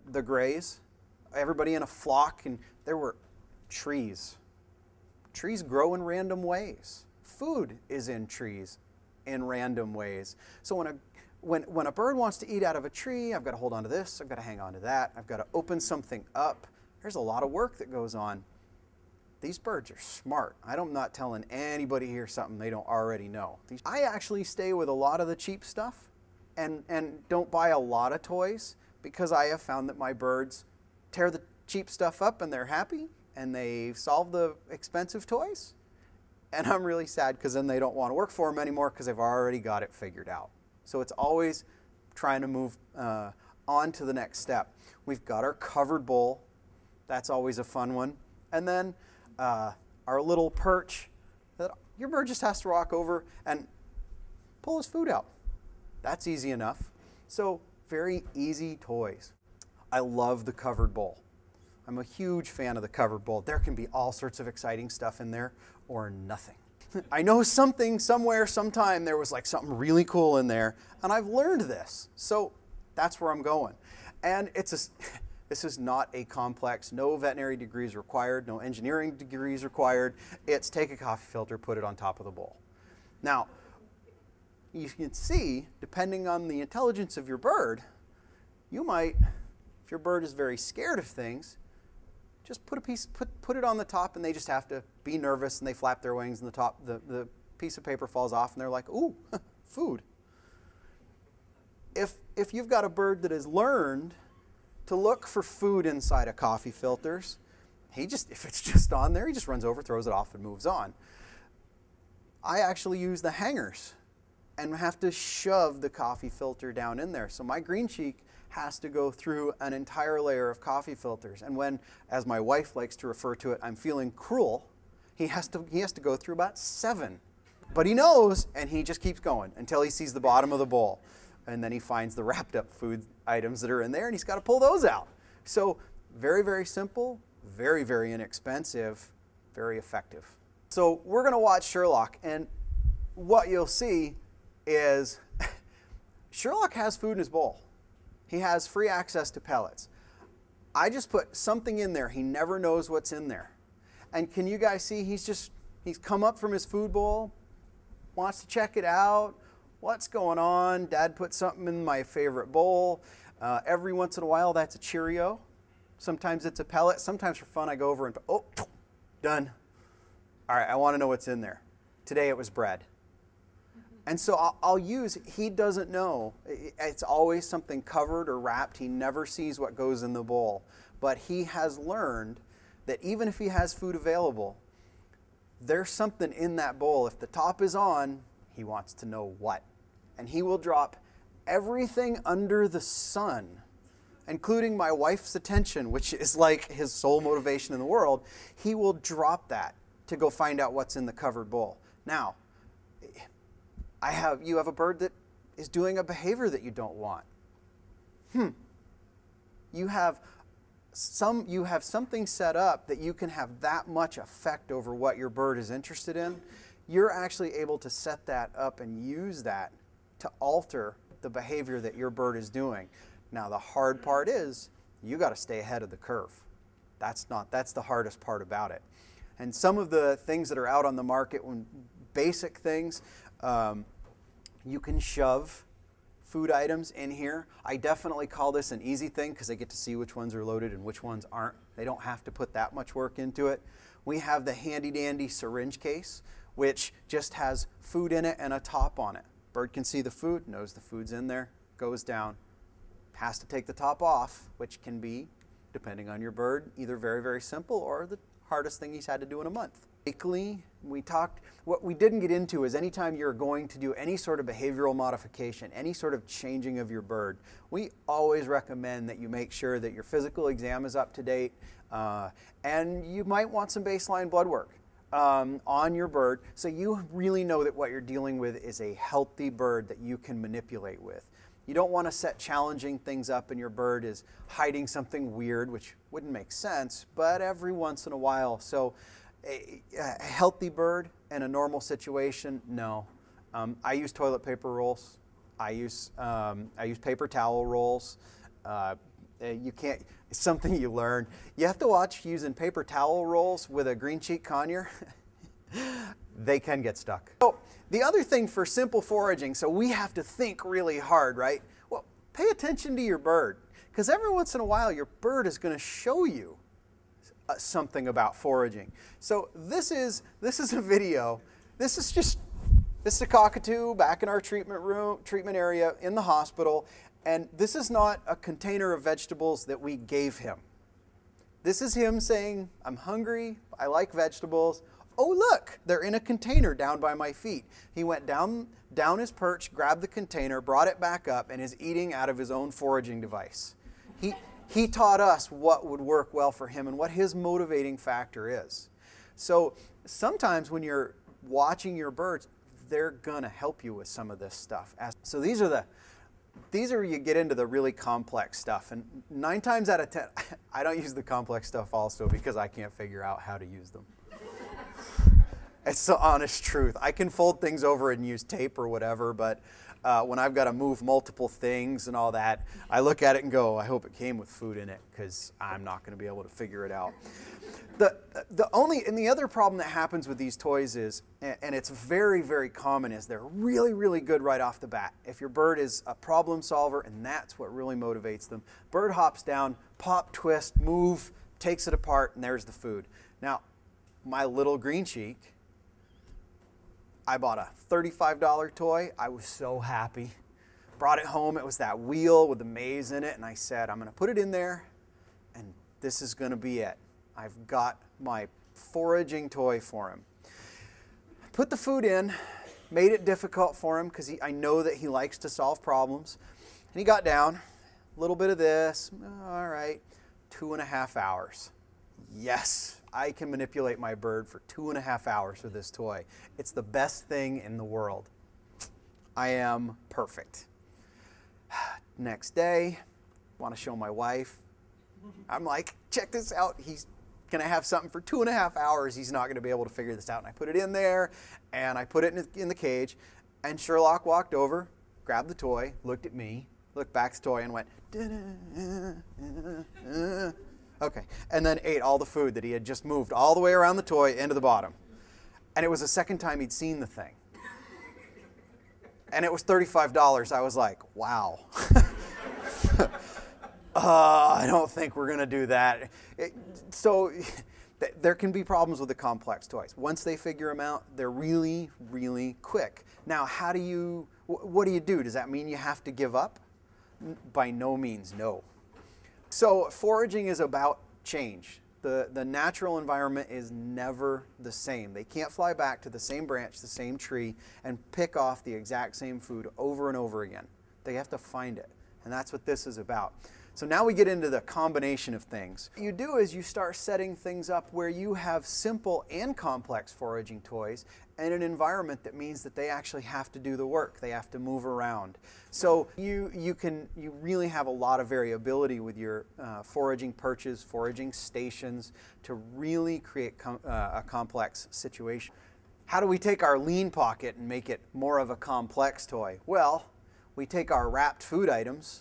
the grays, everybody in a flock, and there were trees. Trees grow in random ways. Food is in trees in random ways. So when a bird wants to eat out of a tree, I've got to hold on to this, I've got to hang on to that, I've got to open something up. There's a lot of work that goes on. These birds are smart. I'm not telling anybody here something they don't already know. I actually stay with a lot of the cheap stuff and don't buy a lot of toys, because I have found that my birds tear the cheap stuff up and they're happy and they solve the expensive toys. And I'm really sad, because then they don't want to work for them anymore because they've already got it figured out. So it's always trying to move on to the next step. We've got our covered bowl. That's always a fun one. And then our little perch that your bird just has to walk over and pull his food out. That's easy enough. So very easy toys. I love the covered bowl. I'm a huge fan of the covered bowl. There can be all sorts of exciting stuff in there, or nothing. I know something, somewhere, sometime, there was like something really cool in there, and I've learned this. So that's where I'm going. And this is not a complex, no veterinary degrees required, no engineering degrees required. It's take a coffee filter, put it on top of the bowl. Now, you can see, depending on the intelligence of your bird, you might, if your bird is very scared of things, just put it on the top, and they just have to be nervous, and they flap their wings, and the piece of paper falls off, and they're like, ooh, food. If you've got a bird that has learned to look for food inside of coffee filters, if it's just on there, he just runs over, throws it off, and moves on. I actually use the hangers and have to shove the coffee filter down in there. So my green cheek has to go through an entire layer of coffee filters. And when, as my wife likes to refer to it, I'm feeling cruel, he has to go through about 7. But he knows, and he just keeps going until he sees the bottom of the bowl. And then he finds the wrapped up food items that are in there, and he's got to pull those out. So very, very simple, very, very inexpensive, very effective. So we're going to watch Sherlock, and what you'll see is Sherlock has food in his bowl. He has free access to pellets. I just put something in there. He never knows what's in there. And can you guys see he's come up from his food bowl, wants to check it out. What's going on? Dad put something in my favorite bowl. Every once in a while, that's a Cheerio. Sometimes it's a pellet. Sometimes for fun, I go over and, oh, done. All right, I want to know what's in there. Today it was bread. And so I'll use, he doesn't know. It's always something covered or wrapped. He never sees what goes in the bowl. But he has learned that even if he has food available, there's something in that bowl. If the top is on, he wants to know what. And he will drop everything under the sun, including my wife's attention, which is like his sole motivation in the world. He will drop that to go find out what's in the covered bowl. Now, you have a bird that is doing a behavior that you don't want. You have something set up that you can have that much effect over what your bird is interested in. You're actually able to set that up and use that to alter the behavior that your bird is doing. Now, the hard part is you got to stay ahead of the curve. That's the hardest part about it. And some of the things that are out on the market, when basic things, you can shove food items in here. I definitely call this an easy thing because they get to see which ones are loaded and which ones aren't. They don't have to put that much work into it. We have the handy dandy syringe case, which just has food in it and a top on it. Bird can see the food, knows the food's in there, goes down, has to take the top off, which can be, depending on your bird, either very, very simple or the hardest thing he's had to do in a month. What we didn't get into is anytime you're going to do any sort of behavioral modification, any sort of changing of your bird, we always recommend that you make sure that your physical exam is up to date, and you might want some baseline blood work on your bird so you really know that what you're dealing with is a healthy bird that you can manipulate with. You don't want to set challenging things up and your bird is hiding something weird, which wouldn't make sense, but every once in a while. So a healthy bird in a normal situation, no. I use toilet paper rolls. I use paper towel rolls. You can't, it's something you learn. You have to watch using paper towel rolls with a green cheek conure. They can get stuck. So the other thing for simple foraging, so we have to think really hard, right? Well, pay attention to your bird, because every once in a while your bird is going to show you something about foraging. So this is a video. This is a cockatoo back in our treatment area in the hospital, and this is not a container of vegetables that we gave him. This is him saying, I'm hungry, I like vegetables. Oh look, they're in a container down by my feet. He went down his perch, grabbed the container, brought it back up, and is eating out of his own foraging device. He taught us what would work well for him and what his motivating factor is. So sometimes when you're watching your birds, they're gonna help you with some of this stuff. So these are where you get into the really complex stuff. And 9 times out of 10, I don't use the complex stuff also because I can't figure out how to use them. It's the honest truth. I can fold things over and use tape or whatever, but when I've got to move multiple things and all that, I look at it and go, I hope it came with food in it, because I'm not going to be able to figure it out. The other problem that happens with these toys is, and it's very, very common, is they're really, really good right off the bat. If your bird is a problem solver, and that's what really motivates them, bird hops down, pop, twist, move, takes it apart, and there's the food. Now, my little green cheek, I bought a $35 toy. I was so happy. Brought it home. It was that wheel with the maze in it. And I said, I'm going to put it in there, and this is going to be it. I've got my foraging toy for him. Put the food in, made it difficult for him because I know that he likes to solve problems. And he got down, a little bit of this. All right, 2.5 hours. Yes, I can manipulate my bird for 2.5 hours with this toy. It's the best thing in the world. I am perfect. Next day, want to show my wife. I'm like, check this out. He's going to have something for 2.5 hours. He's not going to be able to figure this out. And I put it in there, and I put it in the cage. And Sherlock walked over, grabbed the toy, looked at me, looked back at the toy, and went, okay, and then ate all the food that he had just moved all the way around the toy into the bottom. And it was the second time he'd seen the thing. And it was $35. I was like, wow. I don't think we're going to do that. There can be problems with the complex toys. Once they figure them out, they're really, really quick. Now, what do you do? Does that mean you have to give up? By no means, no. So foraging is about change. The natural environment is never the same. They can't fly back to the same branch, the same tree, and pick off the exact same food over and over again. They have to find it, and that's what this is about. So now we get into the combination of things. What you do is you start setting things up where you have simple and complex foraging toys in an environment that means that they actually have to do the work. They have to move around. So you really have a lot of variability with your foraging perches, foraging stations to really create a complex situation. How do we take our lean pocket and make it more of a complex toy? Well, we take our wrapped food items,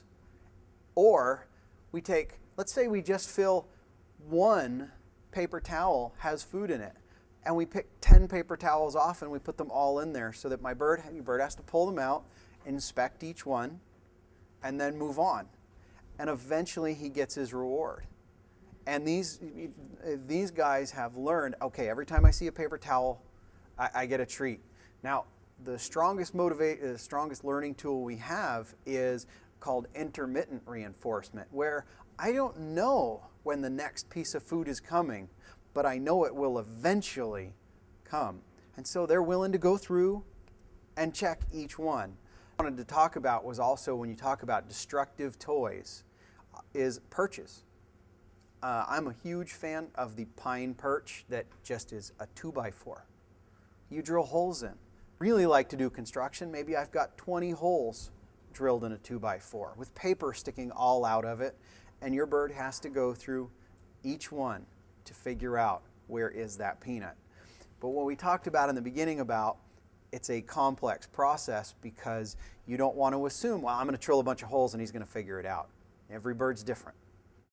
or we take, let's say we just fill one paper towel has food in it, and we pick 10 paper towels off and we put them all in there so that your bird has to pull them out, inspect each one, and then move on. And eventually he gets his reward. And these guys have learned, okay, every time I see a paper towel, I get a treat. Now, the strongest learning tool we have is called intermittent reinforcement, where I don't know when the next piece of food is coming, but I know it will eventually come. And so they're willing to go through and check each one. What I wanted to talk about was also, when you talk about destructive toys, is perches. I'm a huge fan of the pine perch that just is a 2x4. You drill holes in. Really like to do construction. Maybe I've got 20 holes drilled in a 2x4 with paper sticking all out of it, and your bird has to go through each one to figure out where is that peanut. But what we talked about in the beginning about, it's a complex process because you don't want to assume, well, I'm going to drill a bunch of holes and he's going to figure it out. Every bird's different.